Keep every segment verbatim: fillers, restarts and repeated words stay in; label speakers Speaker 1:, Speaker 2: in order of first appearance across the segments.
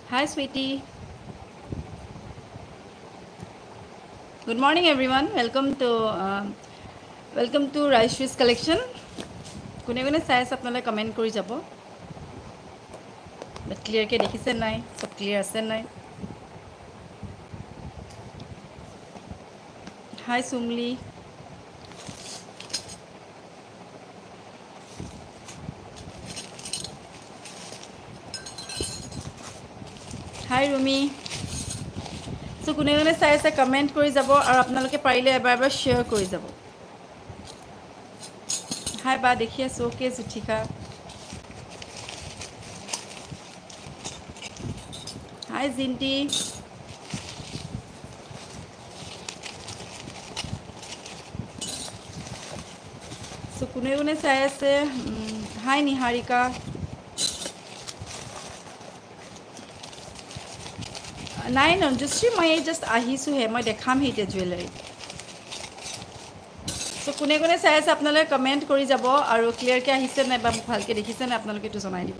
Speaker 1: Hi, sweetie. Good morning, everyone. Welcome to uh, welcome to Raishri's collection. কোনে কোনে চাই আছে আপোনালোকে কমেণ্ট কৰি যাব। ক্লিয়াৰকৈ দেখিছে নাই? চব ক্লিয়াৰ আছে নাই? হাই চুমলি। হাই ৰুমি। চ' কোনে কোনে চাই আছে কমেণ্ট কৰি যাব আৰু আপোনালোকে পাৰিলে এবাৰ এবাৰ শ্বেয়াৰ কৰি যাব। হাই বা দেখি আছোঁ। অ'কে জুথিকা। হাই জিন্টি। চ' কোনে কোনে চাই আছে? হাই নিহাৰিকা। নাই নঞ্জুশ্ৰী, মই এই জাষ্ট আহিছোঁহে, মই দেখামহে এতিয়া জুৱেলাৰী। চ' কোনে কোনে চাই আছে আপোনালোকে কমেণ্ট কৰি যাব আৰু ক্লিয়াৰকৈ আহিছে নাই বা মোক ভালকৈ দেখিছে নাই আপোনালোকে এইটো জনাই দিব।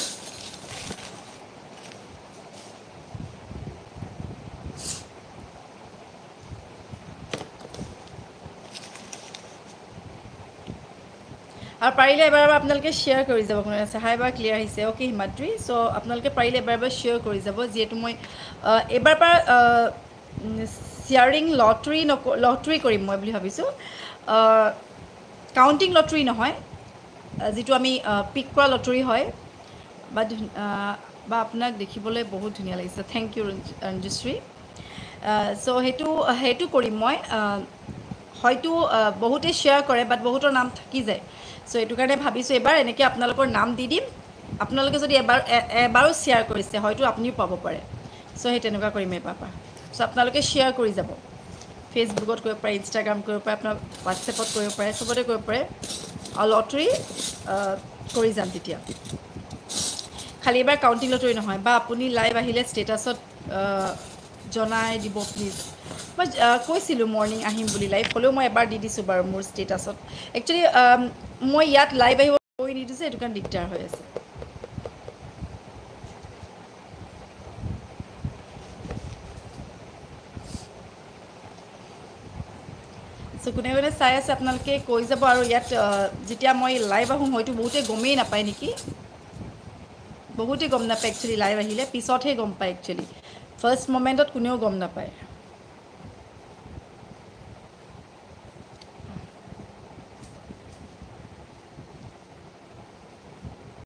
Speaker 1: আৰু পাৰিলে এবাৰ এবাৰ আপোনালোকে শ্বেয়াৰ কৰি যাব। কোনে আছে? হাই এবাৰ ক্লিয়াৰ আহিছে। অ'কে হিমাদ্ৰী। চ' আপোনালোকে পাৰিলে এবাৰ এবাৰ শ্বেয়াৰ কৰি যাব, যিহেতু মই এইবাৰ পৰা শ্বেয়াৰিং লটাৰী নক লটাৰী কৰিম মই বুলি ভাবিছোঁ। কাউণ্টিং লটাৰী নহয়, যিটো আমি পিক কৰা লটাৰী হয়। বা বা আপোনাক দেখিবলৈ বহুত ধুনীয়া লাগিছে। Thank U Ranjushree. চ' সেইটো সেইটো কৰিম মই। হয়তো বহুতে শ্বেয়াৰ কৰে, বাট বহুতৰ নাম থাকি যায়। চ' এইটো কাৰণে ভাবিছোঁ এইবাৰ এনেকৈ আপোনালোকৰ নাম দি দিম। আপোনালোকে যদি এবাৰ এবাৰো শ্বেয়াৰ কৰিছে, হয়তো আপুনিও পাব পাৰে। চ' সেই তেনেকুৱা কৰিম এইবাৰ পৰা। চ' আপোনালোকে শ্বেয়াৰ কৰি যাব। ফেচবুকত কৰিব পাৰে, ইনষ্টাগ্ৰাম কৰিব পাৰে, আপোনাৰ হোৱাটছএপত কৰিব পাৰে, চবতে কৰিব পাৰে। আৰু লটাৰী কৰি যাম তেতিয়া। খালি এবাৰ কাউণ্টিং লটাৰী নহয়। বা আপুনি লাইভ আহিলে ষ্টেটাছত জনাই দিব প্লিজ। মই কৈছিলোঁ মৰ্ণিং আহিম বুলি লাইভ, হ'লেও মই এবাৰ দি দিছোঁ বাৰু মোৰ ষ্টেটাছত। একচুৱেলি মই ইয়াত লাইভ আহিব কৈ নিদিছোঁ, সেইটো কাৰণে দিগদাৰ হৈ আছে। চ' কোনে কোনে চাই আছে আপোনালোকে কৈ যাব। আৰু ইয়াত যেতিয়া মই লাইভ আহোঁ, হয়তো বহুতে গমেই নাপায় নেকি। বহুতেই গম নাপায় একচুৱেলি লাইভ আহিলে, পিছতহে গম পায় একচুৱেলি। ফাৰ্ষ্ট মমেণ্টত কোনেও গম নাপায়।